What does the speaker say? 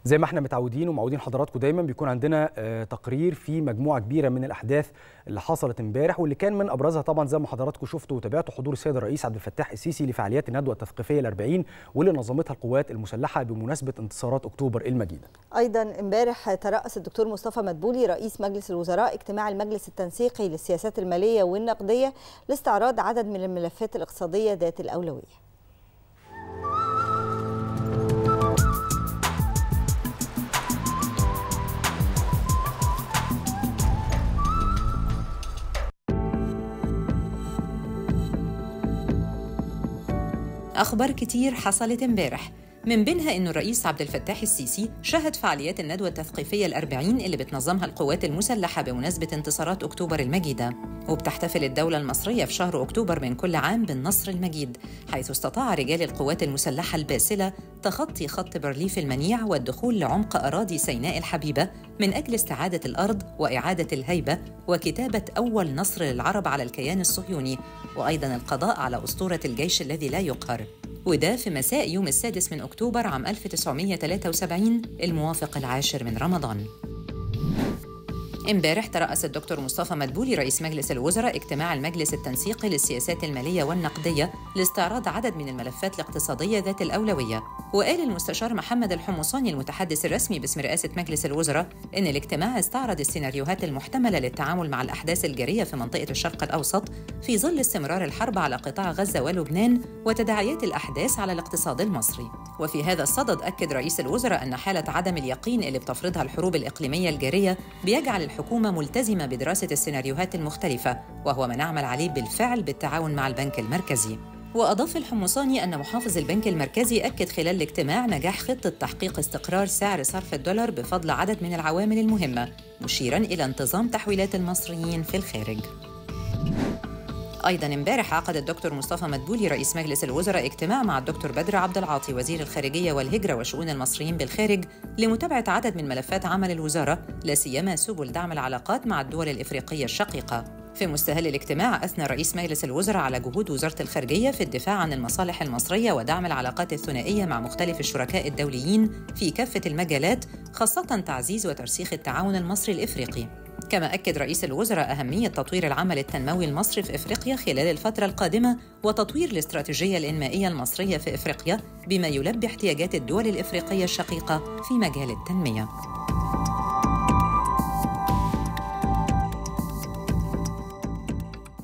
زي ما احنا متعودين ومعودين حضراتكم دايما بيكون عندنا تقرير في مجموعه كبيره من الاحداث اللي حصلت امبارح، واللي كان من ابرزها طبعا زي ما حضراتكم شفتوا وتابعتوا حضور السيد الرئيس عبد الفتاح السيسي لفعاليات الندوه التثقيفيه ال40 واللي نظمتها القوات المسلحه بمناسبه انتصارات اكتوبر المجيده. ايضا امبارح ترأس الدكتور مصطفى مدبولي رئيس مجلس الوزراء اجتماع المجلس التنسيقي للسياسات الماليه والنقديه لاستعراض عدد من الملفات الاقتصاديه ذات الاولويه. أخبار كتير حصلت امبارح، من بينها إنه الرئيس عبد الفتاح السيسي شهد فعاليات الندوة التثقيفية ال40 اللي بتنظمها القوات المسلحة بمناسبة انتصارات أكتوبر المجيدة. وبتحتفل الدولة المصرية في شهر أكتوبر من كل عام بالنصر المجيد، حيث استطاع رجال القوات المسلحة الباسلة تخطي خط بارليف المنيع والدخول لعمق أراضي سيناء الحبيبة من أجل استعادة الأرض وإعادة الهيبة وكتابة أول نصر للعرب على الكيان الصهيوني، وأيضاً القضاء على أسطورة الجيش الذي لا يقهر، وده في مساء يوم 6 أكتوبر عام 1973 الموافق 10 من رمضان. امبارح ترأس الدكتور مصطفى مدبولي رئيس مجلس الوزراء اجتماع المجلس التنسيقي للسياسات المالية والنقدية لاستعراض عدد من الملفات الاقتصادية ذات الأولوية. وقال المستشار محمد الحمصاني المتحدث الرسمي باسم رئاسة مجلس الوزراء إن الاجتماع استعرض السيناريوهات المحتملة للتعامل مع الأحداث الجارية في منطقة الشرق الأوسط في ظل استمرار الحرب على قطاع غزة ولبنان وتداعيات الأحداث على الاقتصاد المصري. وفي هذا الصدد أكد رئيس الوزراء أن حالة عدم اليقين اللي بتفرضها الحروب الإقليمية الجارية بيجعل الحكومة ملتزمة بدراسة السيناريوهات المختلفة، وهو ما نعمل عليه بالفعل بالتعاون مع البنك المركزي. وأضاف الحمصاني أن محافظ البنك المركزي أكد خلال الاجتماع نجاح خطة تحقيق استقرار سعر صرف الدولار بفضل عدد من العوامل المهمة، مشيراً إلى انتظام تحويلات المصريين في الخارج. أيضاً امبارح عقد الدكتور مصطفى مدبولي رئيس مجلس الوزراء اجتماع مع الدكتور بدر عبد العاطي وزير الخارجية والهجرة وشؤون المصريين بالخارج لمتابعة عدد من ملفات عمل الوزارة، لا سيما سبل دعم العلاقات مع الدول الإفريقية الشقيقة. في مستهل الاجتماع أثنى رئيس مجلس الوزراء على جهود وزارة الخارجية في الدفاع عن المصالح المصرية ودعم العلاقات الثنائية مع مختلف الشركاء الدوليين في كافة المجالات، خاصة تعزيز وترسيخ التعاون المصري الإفريقي. كما أكد رئيس الوزراء أهمية تطوير العمل التنموي المصري في إفريقيا خلال الفترة القادمة وتطوير الاستراتيجية الإنمائية المصرية في إفريقيا بما يلبي احتياجات الدول الإفريقية الشقيقة في مجال التنمية.